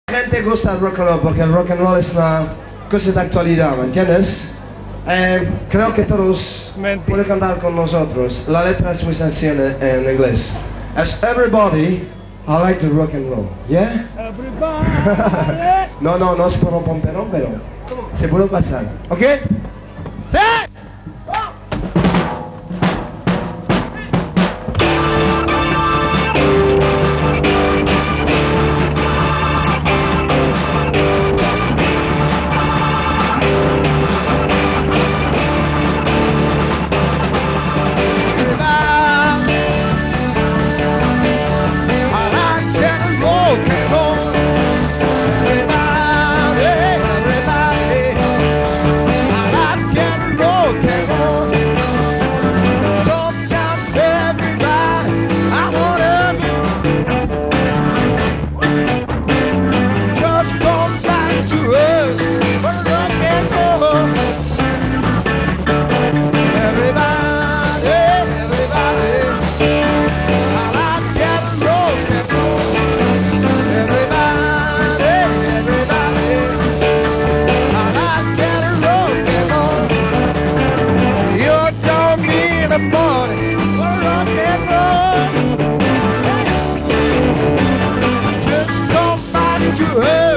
La gente gusta el rock and roll porque el rock and roll es una cosa de actualidad, ¿me entiendes? Creo que todos pueden cantar con nosotros. La letra es muy sencilla en inglés. As everybody, I like the rock and roll. Yeah? Everybody. No es por romper, pero se puede pasar. ¿Ok? ¡Sí! Just come back to her.